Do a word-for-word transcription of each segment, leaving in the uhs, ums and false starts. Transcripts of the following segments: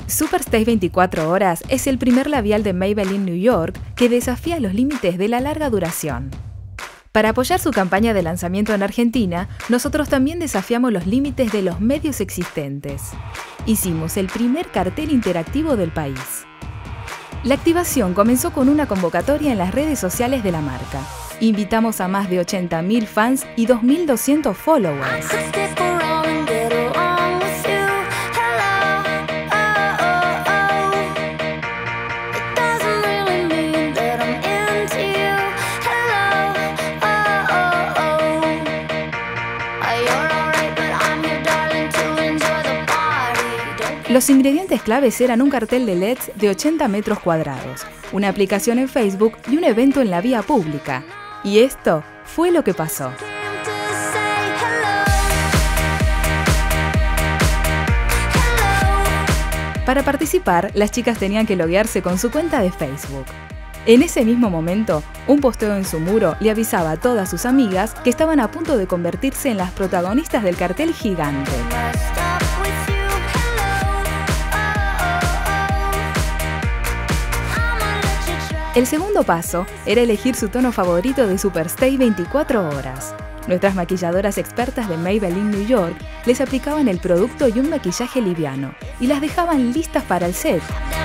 Superstay veinticuatro horas es el primer labial de Maybelline New York que desafía los límites de la larga duración. Para apoyar su campaña de lanzamiento en Argentina, nosotros también desafiamos los límites de los medios existentes. Hicimos el primer cartel interactivo del país. La activación comenzó con una convocatoria en las redes sociales de la marca. Invitamos a más de ochenta mil fans y dos mil doscientos followers. Los ingredientes claves eran un cartel de L E Ds de ochenta metros cuadrados, una aplicación en Facebook y un evento en la vía pública. Y esto fue lo que pasó. Para participar, las chicas tenían que loguearse con su cuenta de Facebook. En ese mismo momento, un posteo en su muro le avisaba a todas sus amigas que estaban a punto de convertirse en las protagonistas del cartel gigante. El segundo paso era elegir su tono favorito de Superstay veinticuatro horas. Nuestras maquilladoras expertas de Maybelline New York les aplicaban el producto y un maquillaje liviano y las dejaban listas para el set.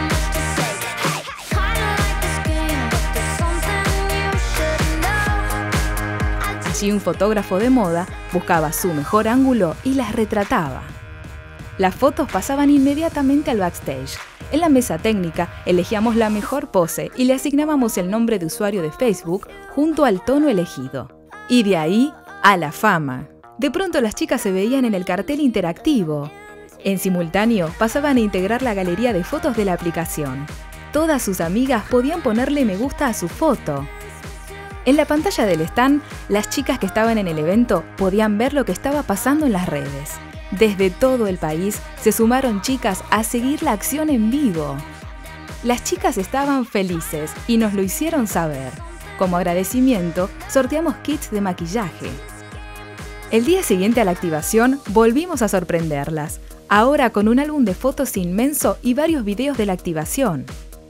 Allí un fotógrafo de moda buscaba su mejor ángulo y las retrataba. Las fotos pasaban inmediatamente al backstage. En la mesa técnica elegíamos la mejor pose y le asignábamos el nombre de usuario de Facebook junto al tono elegido. Y de ahí a la fama. De pronto las chicas se veían en el cartel interactivo. En simultáneo pasaban a integrar la galería de fotos de la aplicación. Todas sus amigas podían ponerle me gusta a su foto. En la pantalla del stand, las chicas que estaban en el evento podían ver lo que estaba pasando en las redes. Desde todo el país se sumaron chicas a seguir la acción en vivo. Las chicas estaban felices y nos lo hicieron saber. Como agradecimiento, sorteamos kits de maquillaje. El día siguiente a la activación, volvimos a sorprenderlas, ahora con un álbum de fotos inmenso y varios videos de la activación.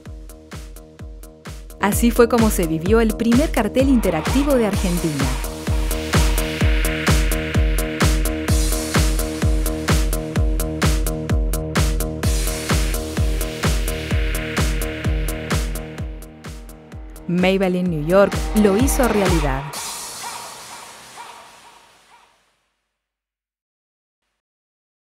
Así fue como se vivió el primer cartel interactivo de Argentina. Maybelline New York lo hizo realidad.